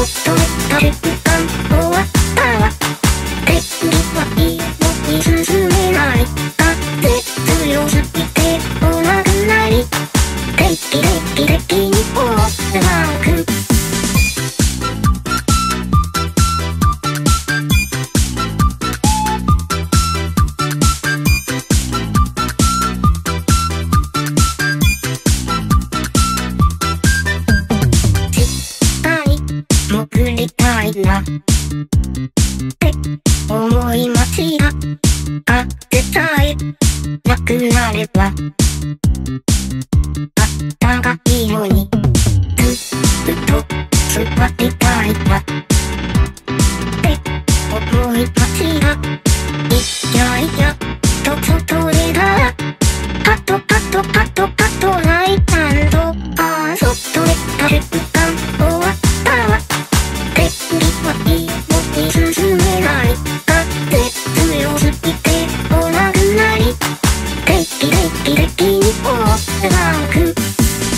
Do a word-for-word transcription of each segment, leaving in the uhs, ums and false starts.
とめた瞬間終わったわ。天気はいいのに進めない。風強すぎてお亡くなり。定期的的にオールマーク。潜りたいなって思い街があってさえなくなればあったかいのにずっと座りたいなって思い街がいやいやと外でだパトパトパトパトライタンドあー外でた瞬間終わったわ。天気はいいのに進めない。風強すぎてお亡くなり。定期的的にオールマーク。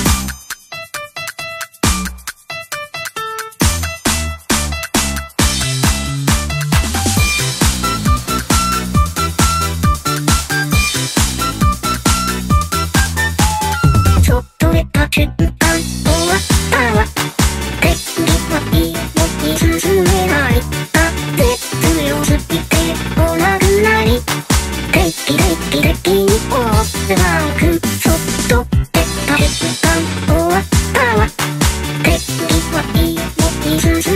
外でた瞬間終わったわ。天気はいいのに進めない。風強すぎてお亡くなり。定期的的にオールマーク。外でた瞬間終わったわ。天気はいいのに進